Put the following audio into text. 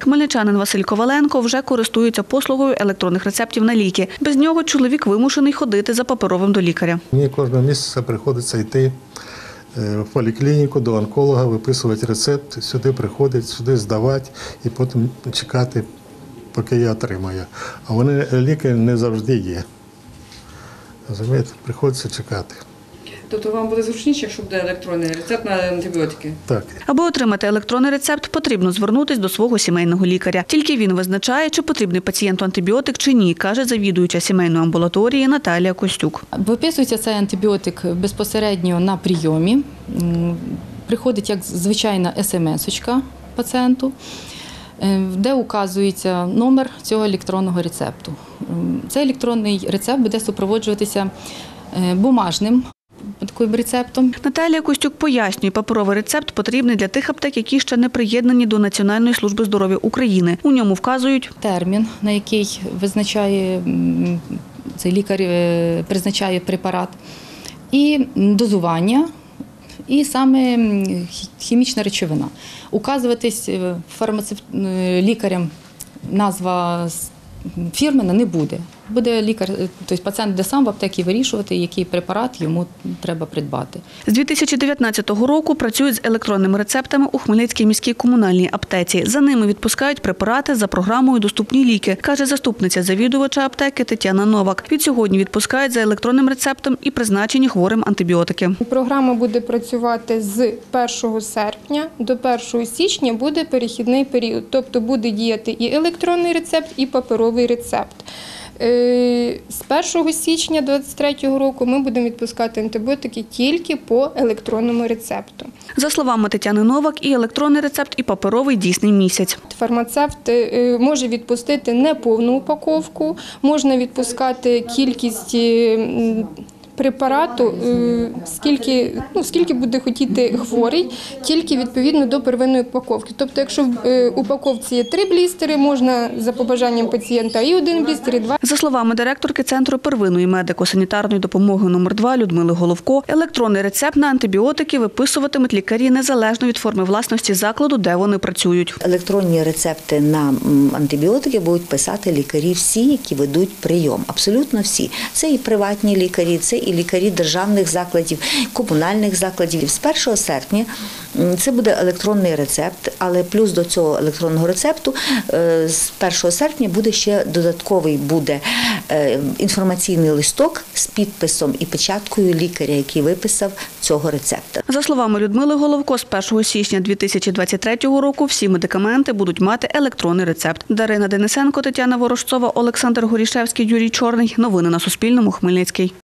Хмельничанин Василь Коваленко вже користується послугою електронних рецептів на ліки. Без нього чоловік вимушений ходити за паперовим до лікаря. Мені кожного місяця приходиться йти в поліклініку до онколога, виписувати рецепт, сюди приходить, сюди здавати і потім чекати, поки я отримаю. А вони ліки не завжди є. Розумієте, приходиться чекати. Тобто вам буде зручніше, якщо буде електронний рецепт на антибіотики? Так. Аби отримати електронний рецепт, потрібно звернутися до свого сімейного лікаря. Тільки він визначає, чи потрібний пацієнту антибіотик чи ні, каже завідуюча сімейної амбулаторії Наталія Костюк. Виписується цей антибіотик безпосередньо на прийомі. Приходить як звичайна смс-очка пацієнту, де указується номер цього електронного рецепту. Цей електронний рецепт буде супроводжуватися бумажним таким рецептом. Наталія Костюк пояснює, паперовий рецепт потрібний для тих аптек, які ще не приєднані до Національної служби здоров'я України. У ньому вказують термін, на який визначає цей лікар, призначає препарат, і дозування, і саме хімічна речовина. Указуватись лікарям назва фірмена не буде. Буде лікар, тобто пацієнт буде сам в аптеці вирішувати, який препарат йому треба придбати. З 2019 року працюють з електронними рецептами у Хмельницькій міській комунальній аптеці. За ними відпускають препарати за програмою «Доступні ліки», каже заступниця завідувача аптеки Тетяна Новак. Відсьогодні відпускають за електронним рецептом і призначені хворим антибіотики. Програма буде працювати з 1 серпня до 1 січня буде перехідний період. Тобто буде діяти і електронний рецепт, і паперовий рецепт. З 1 січня 2023 року ми будемо відпускати антибіотики тільки по електронному рецепту. За словами Тетяни Новак, і електронний рецепт, і паперовий дійсний місяць. Фармацевт може відпустити неповну упаковку, можна відпускати кількість препарату, скільки буде хотіти хворий, тільки відповідно до первинної упаковки. Тобто, якщо в упаковці є 3 блістери, можна за побажанням пацієнта і 1 блістер, і 2. За словами директорки Центру первинної медико-санітарної допомоги номер 2 Людмили Головко, електронний рецепт на антибіотики виписуватимуть лікарі незалежно від форми власності закладу, де вони працюють. Електронні рецепти на антибіотики будуть писати лікарі всі, які ведуть прийом. Абсолютно всі. Це і приватні лікарі, це і лікарі державних закладів, комунальних закладів. З 1 серпня це буде електронний рецепт, але плюс до цього електронного рецепту з 1 серпня буде ще додатковий інформаційний листок з підписом і печаткою лікаря, який виписав цього рецепта. За словами Людмили Головко, з 1 січня 2023 року всі медикаменти будуть мати електронний рецепт. Дарина Денисенко, Тетяна Ворожцова, Олександр Горішевський, Юрій Чорний. Новини на Суспільному. Хмельницький.